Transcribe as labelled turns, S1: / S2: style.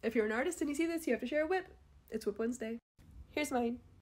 S1: If you're an artist and you see this, you have to share a whip. It's Whip Wednesday. Here's mine.